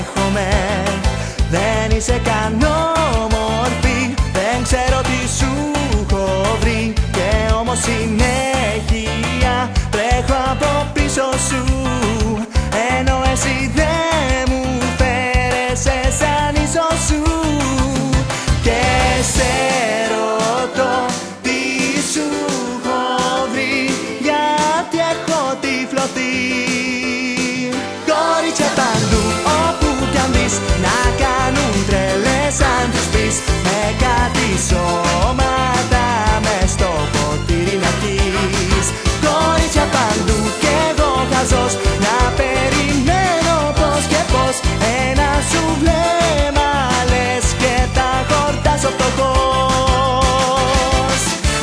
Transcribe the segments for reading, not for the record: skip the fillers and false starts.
δέχομαι. Δεν είσαι καν όμορφη, δεν ξέρω τι σου έχω βρει. Και όμως συνέχεια τρέχω από πίσω σου, ενώ εσύ δεν μου φέρεσαι σαν ίσο σου. Και σε ρωτώ τι σου έχω βρει, γιατί έχω τυφλωθεί. Κορίτσια παντού όπου κι αν δεις, να κάνουν τρελές αν τους πεις, με κάτι σώματα μες στο ποτήρι να πιεις. Κορίτσια παντού κι εγώ χαζός, να περιμένω πώς και πώς ένα σου βλέμμα λες και τα χορτάσω φτωχός.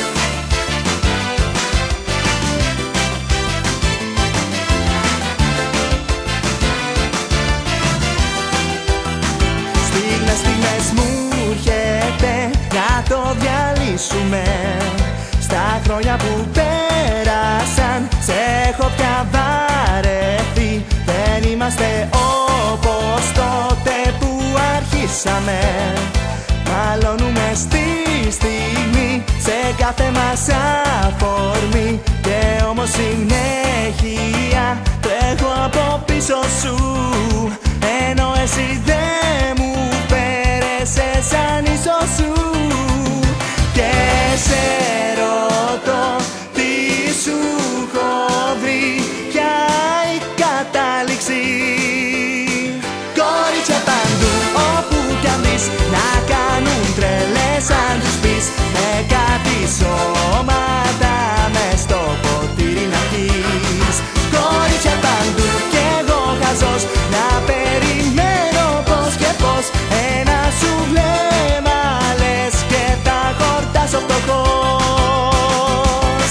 Στιγμές μου έρχεται να το διαλύσουμε. Στα χρόνια που πέρασαν σε έχω πια βαρεθεί. Δεν είμαστε όπως τότε που αρχίσαμε. Μαλώνουμε στη στιγμή, σε κάθε μας αφορμή. Και όμως συνέχεια τρέχω από πίσω σου, ενώ εσύ δεν μου φέρεσαι σαν ίσο σου. Και σε ρωτώ τι σου έχω βρει, ποια η κατάληξη. Κορίτσια παντού όπου κι αν δεις, να κάνουν τρελές αν τους πεις, με κάτι σώματα μες στο ποτήρι να πιεις. Κορίτσια παντού κι εγώ χαζός, να περιμένω πώς και πώς ένα σου βλέμμα λες και τα χορτάσω φτωχός.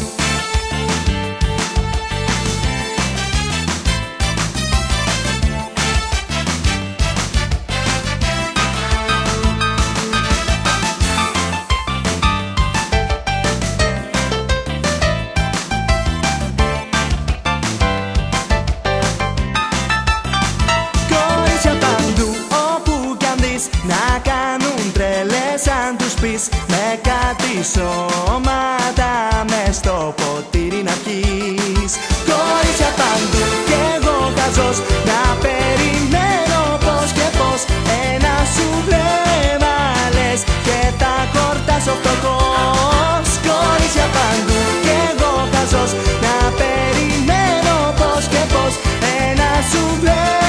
Να κάνουν τρελές αν τους πεις, με κάτι σώματα μες στο ποτήρι να πιεις. Κορίτσια παντού κι εγώ χαζός, να περιμένω πώς και πώς ένα σου βλέμμα λες και τα χορτάσω φτωχός. Κορίτσια παντού κι εγώ χαζός, να περιμένω πώς και πώς ένα σου βλέμμα